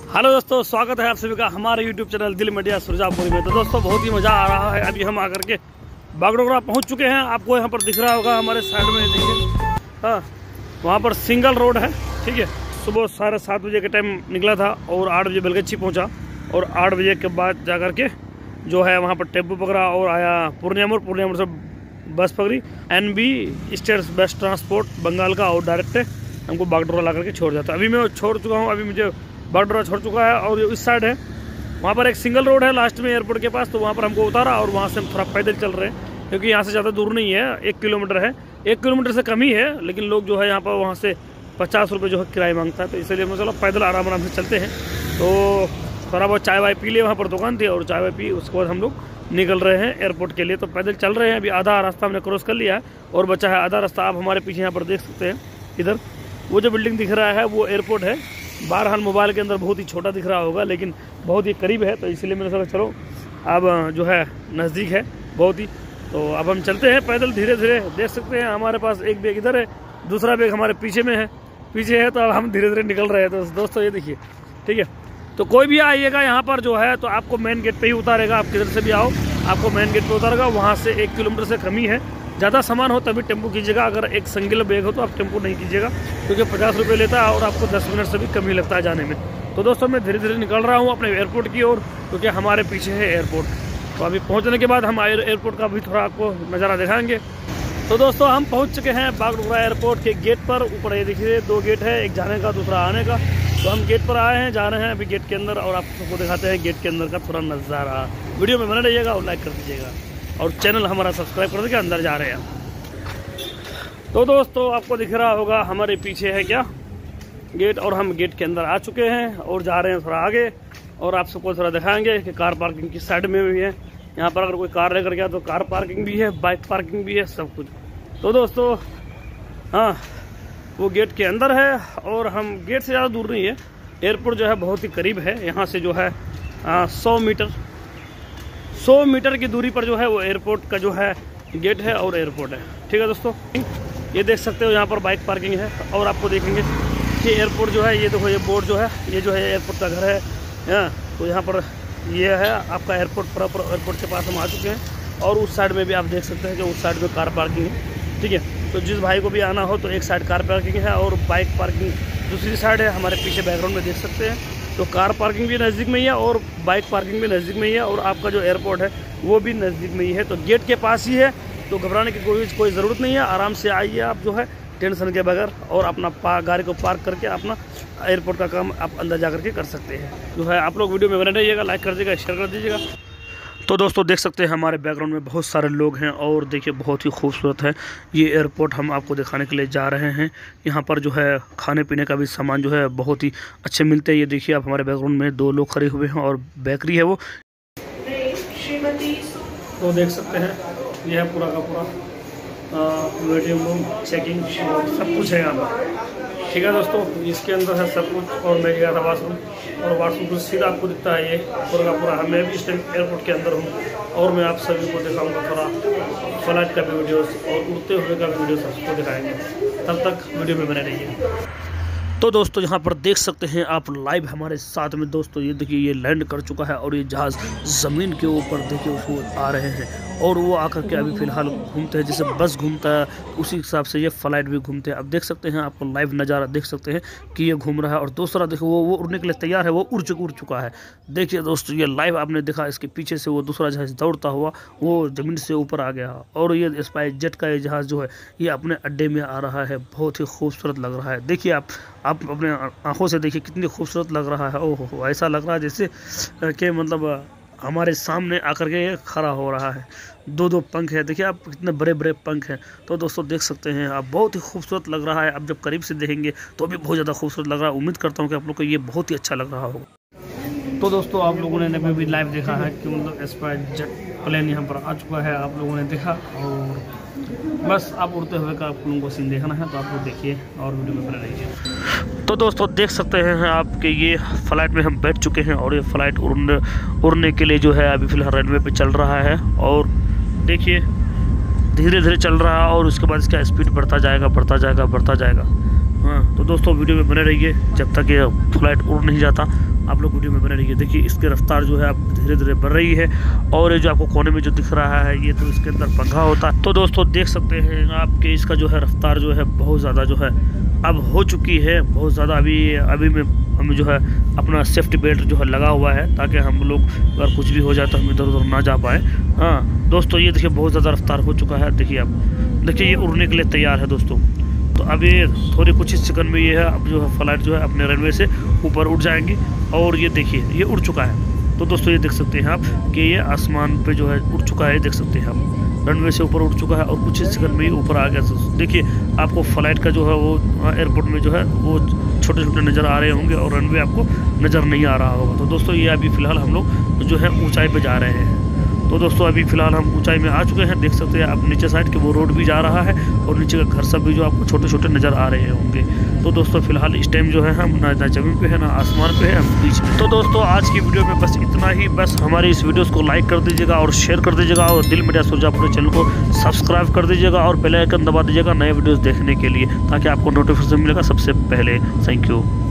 Hello दोस्तों, स्वागत है आप सभी का हमारे YouTube channel Dil media Surjapuri में। तो दोस्तों बहुत ही मज़ा आ रहा है। अभी हम आकर के बागडोगरा पहुंच चुके हैं। आपको यहाँ पर दिख रहा होगा हमारे साइड में, देखिए हाँ, वहाँ पर सिंगल रोड है। ठीक है, सुबह 7:30 बजे के टाइम निकला था और 8 बजे बेलगच्छी पहुँचा और 8 बजे के बाद जा कर के जो है वहाँ पर टेम्पो पकड़ा और आया पूर्णिया मोड़ से बस पकड़ी। NB state bus transport Bengal का और डायरेक्ट हमको बागडोगरा ला करके छोड़ जाता। अभी मैं छोड़ चुका हूँ, अभी मुझे बागडोगरा छोड़ चुका है और इस साइड है, वहाँ पर एक सिंगल रोड है लास्ट में एयरपोर्ट के पास। तो वहाँ पर हमको उतारा और वहाँ से हम थोड़ा पैदल चल रहे हैं क्योंकि यहाँ से ज़्यादा दूर नहीं है, 1 किलोमीटर है, 1 किलोमीटर से कम ही है। लेकिन लोग जो है यहाँ पर वहाँ से 50 रुपये जो है किराया मांगता है, तो इसलिए मैं चलो पैदल आराम आराम से चलते हैं। तो थोड़ा बहुत चाय वाय पी लिए, वहाँ पर दुकान थी और चाय वाय पी, उसके बाद हम लोग निकल रहे हैं एयरपोर्ट के लिए। तो पैदल चल रहे हैं, अभी आधा रास्ता हमने क्रॉस कर लिया है और बचा है आधा रास्ता। आप हमारे पीछे यहाँ पर देख सकते हैं, इधर वो जो बिल्डिंग दिख रहा है वो एयरपोर्ट है। बहरहाल मोबाइल के अंदर बहुत ही छोटा दिख रहा होगा लेकिन बहुत ही करीब है, तो इसलिए मैंने सोचा चलो अब जो है नज़दीक है बहुत ही। तो अब हम चलते हैं पैदल धीरे धीरे। देख सकते हैं हमारे पास एक बैग इधर है, दूसरा बैग हमारे पीछे में है, पीछे है। तो अब हम धीरे धीरे निकल रहे हैं। तो दोस्तों ये देखिए, ठीक है, तो कोई भी आइएगा यहाँ पर जो है तो आपको मेन गेट पे ही उतारेगा। आप किधर से भी आओ आपको मेन गेट पे उतारेगा। वहाँ से 1 किलोमीटर से कम ही है। ज़्यादा सामान हो तभी टेम्पो कीजिएगा, अगर एक सिंगल बैग हो तो आप टेम्पो नहीं कीजिएगा क्योंकि 50 रुपये लेता है और आपको 10 मिनट से भी कम ही लगता है जाने में। तो दोस्तों मैं धीरे धीरे निकल रहा हूँ अपने एयरपोर्ट की ओर क्योंकि हमारे पीछे है एयरपोर्ट। तो अभी पहुँचने के बाद हम एयरपोर्ट का भी थोड़ा आपको नज़ारा दिखाएंगे। तो दोस्तों हम पहुँच चुके हैं बागडोगरा एयरपोर्ट के गेट पर। ऊपर ये देखिए 2 गेट है, एक जाने का दूसरा आने का। तो हम गेट पर आए हैं, जा रहे हैं अभी गेट के अंदर और आप सबको दिखाते हैं गेट के अंदर का थोड़ा नज़ारा। वीडियो में बने रहिएगा और लाइक कर दीजिएगा और चैनल हमारा सब्सक्राइब कर दीजिएगा। अंदर जा रहे हैं। तो दोस्तों आपको दिख रहा होगा हमारे पीछे है क्या गेट, और हम गेट के अंदर आ चुके हैं और जा रहे हैं थोड़ा आगे और आप सबको थोड़ा दिखाएंगे कि कार पार्किंग की साइड में भी है। यहाँ पर अगर कोई कार लेकर गया तो कार पार्किंग भी है, बाइक पार्किंग भी है, सब कुछ। तो दोस्तों हाँ, वो गेट के अंदर है और हम गेट से ज़्यादा दूर नहीं है। एयरपोर्ट जो है बहुत ही करीब है, यहाँ से जो है 100 मीटर की दूरी पर जो है वो एयरपोर्ट का जो है गेट है और एयरपोर्ट है। ठीक है दोस्तों, ये देख सकते हो यहाँ पर बाइक पार्किंग है। और आपको देखेंगे कि एयरपोर्ट जो है, ये देखो ये बोर्ड जो है, ये जो है एयरपोर्ट का घर है। तो यहाँ पर ये है आपका एयरपोर्ट, प्रॉपर एयरपोर्ट के पास हम आ चुके हैं। और उस साइड में भी आप देख सकते हैं कि उस साइड में कार पार्किंग है। ठीक है, तो जिस भाई को भी आना हो तो एक साइड कार पार्किंग है और बाइक पार्किंग दूसरी साइड है। हमारे पीछे बैकग्राउंड में देख सकते हैं, तो कार पार्किंग भी नज़दीक में ही है और बाइक पार्किंग भी नज़दीक में ही है और आपका जो एयरपोर्ट है वो भी नज़दीक में ही है। तो गेट के पास ही है, तो घबराने की कोई ज़रूरत नहीं है। आराम से आइए आप जो है टेंशन के बगैर और अपना गाड़ी को पार्क करके अपना एयरपोर्ट का काम आप अंदर जा करके कर सकते हैं। जो है आप लोग वीडियो में बने रहिएगा, लाइक कर दीजिएगा, शेयर कर दीजिएगा। तो दोस्तों देख सकते हैं हमारे बैकग्राउंड में बहुत सारे लोग हैं और देखिए बहुत ही खूबसूरत है ये एयरपोर्ट। हम आपको दिखाने के लिए जा रहे हैं। यहाँ पर जो है खाने पीने का भी सामान जो है बहुत ही अच्छे मिलते हैं। ये देखिए आप हमारे बैकग्राउंड में 2 लोग खड़े हुए हैं और बेकरी है वो। तो देख सकते हैं यह है पूरा का पूरा वेटिंग रूम, चेकिंग सब कुछ है यहाँ पर। ठीक है दोस्तों, इसके अंदर है सब कुछ। और मैं गया था वाशरूम और वाशरूम को सीधा आपको दिखता है ये पूरा का पूरा। मैं भी इस टाइम एयरपोर्ट के अंदर हूँ और मैं आप सभी को दिखाऊंगा थोड़ा फ्लाइट का भी वीडियोस और उड़ते हुए का भी वीडियो सबको दिखाएंगे। तब तक वीडियो में बने रहिए। तो दोस्तों यहाँ पर देख सकते हैं आप लाइव हमारे साथ में। दोस्तों ये देखिए ये लैंड कर चुका है और ये जहाज़ ज़मीन के ऊपर देखिए उसको आ रहे हैं और वो आकर के अभी फ़िलहाल घूमते हैं। जैसे बस घूमता है उसी हिसाब से ये फ़्लाइट भी घूमते हैं। अब देख सकते हैं आपको लाइव नज़ारा देख सकते हैं कि ये घूम रहा है। और दूसरा देखो वो उड़ने के लिए तैयार है, वो उड़ चुका है। देखिए दोस्तों ये लाइव आपने देखा, इसके पीछे से वो दूसरा जहाज़ दौड़ता हुआ वो ज़मीन से ऊपर आ गया और ये स्पाइस जेट का ये जहाज़ जो है ये अपने अड्डे में आ रहा है। बहुत ही खूबसूरत लग रहा है। देखिए आप अपने आंखों से देखिए कितनी खूबसूरत लग रहा है। ओहो, ऐसा लग रहा है जैसे कि मतलब हमारे सामने आकर के ये खड़ा हो रहा है। 2 पंख है, देखिए आप कितने बड़े बड़े पंख हैं। तो दोस्तों देख सकते हैं आप, बहुत ही खूबसूरत लग रहा है। अब जब करीब से देखेंगे तो भी बहुत ज़्यादा खूबसूरत लग रहा है। उम्मीद करता हूँ कि आप लोग को ये बहुत ही अच्छा लग रहा होगा। तो दोस्तों आप लोगों ने भी लाइव देखा है कि मतलब स्पाइस जेट प्लेन यहाँ पर आ चुका है, आप लोगों ने देखा। और बस आप उड़ते हुए का आप लोगों को सीन देखना है तो आप लोग देखिए और वीडियो में बने रहिए। तो दोस्तों देख सकते हैं आप कि ये फ़्लाइट में हम बैठ चुके हैं और ये फ़्लाइट उड़ने के लिए जो है अभी फ़िलहाल रनवे पे चल रहा है। और देखिए धीरे धीरे चल रहा है और उसके बाद इसका स्पीड बढ़ता जाएगा। हाँ तो दोस्तों वीडियो में बने रहिए जब तक ये फ़्लाइट उड़ नहीं जाता। आप लोग वीडियो में बने रहिए। देखिए इसकी रफ्तार जो है अब धीरे धीरे बढ़ रही है, और ये जो आपको कोने में जो दिख रहा है ये तो इसके अंदर पंखा होता है। तो दोस्तों देख सकते हैं आपके इसका जो है रफ्तार जो है बहुत ज़्यादा जो है अब हो चुकी है, बहुत ज़्यादा। अभी में हमें जो है अपना सेफ्टी बेल्ट जो है लगा हुआ है, ताकि हम लोग अगर कुछ भी हो जाए तो हम इधर उधर ना जा पाए। हाँ दोस्तों ये देखिए बहुत ज़्यादा रफ्तार हो चुका है। देखिए अब देखिए ये उड़ने के लिए तैयार है दोस्तों। तो अभी थोड़ी कुछ ही सेकंड में ये है अब जो है फ्लाइट जो है अपने रनवे से ऊपर उड़ जाएंगी, और ये देखिए ये उड़ चुका है। तो दोस्तों ये देख सकते हैं आप कि ये आसमान पे जो है उड़ चुका है, देख सकते हैं आप रनवे से ऊपर उड़ चुका है, और कुछ ही सेकंड में ही ऊपर आ गया। देखिए आपको फ्लाइट का जो है वो एयरपोर्ट में जो है वो छोटे छोटे नज़र आ रहे होंगे, और रनवे आपको नज़र नहीं आ रहा होगा। तो दोस्तों ये अभी फ़िलहाल हम लोग जो है ऊंचाई पे जा रहे हैं। तो दोस्तों अभी फ़िलहाल हम ऊंचाई में आ चुके हैं, देख सकते हैं आप नीचे साइड के वो रोड भी जा रहा है, और नीचे का घर सब भी जो आपको छोटे छोटे नज़र आ रहे होंगे। तो दोस्तों फिलहाल इस टाइम जो है हम ना ज़मीन पे है ना आसमान पे है, हम बीच में। तो दोस्तों आज की वीडियो में बस इतना ही। बस हमारी इस वीडियोस को लाइक कर दीजिएगा और शेयर कर दीजिएगा, और दिल मीडिया सुरजापुर चैनल को सब्सक्राइब कर दीजिएगा, और बेल आइकन दबा दीजिएगा नए वीडियोज़ देखने के लिए, ताकि आपको नोटिफिकेशन मिलेगा सबसे पहले। Thank you.